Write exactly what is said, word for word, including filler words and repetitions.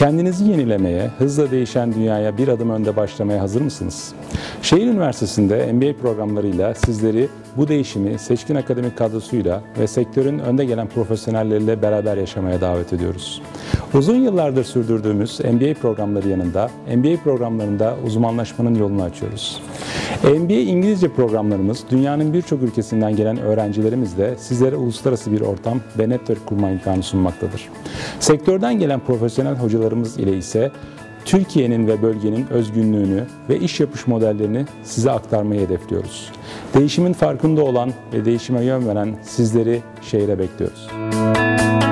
Kendinizi yenilemeye, hızla değişen dünyaya bir adım önde başlamaya hazır mısınız? Şehir Üniversitesi'nde M B A programlarıyla sizleri bu değişimi seçkin akademik kadrosuyla ve sektörün önde gelen profesyonelleriyle beraber yaşamaya davet ediyoruz. Uzun yıllardır sürdürdüğümüz M B A programları yanında M B A programlarında uzmanlaşmanın yolunu açıyoruz. M B A İngilizce programlarımız dünyanın birçok ülkesinden gelen öğrencilerimizle sizlere uluslararası bir ortam ve network kurma imkanı sunmaktadır. Sektörden gelen profesyonel hocalarımız ile ise Türkiye'nin ve bölgenin özgünlüğünü ve iş yapış modellerini size aktarmayı hedefliyoruz. Değişimin farkında olan ve değişime yön veren sizleri şehre bekliyoruz.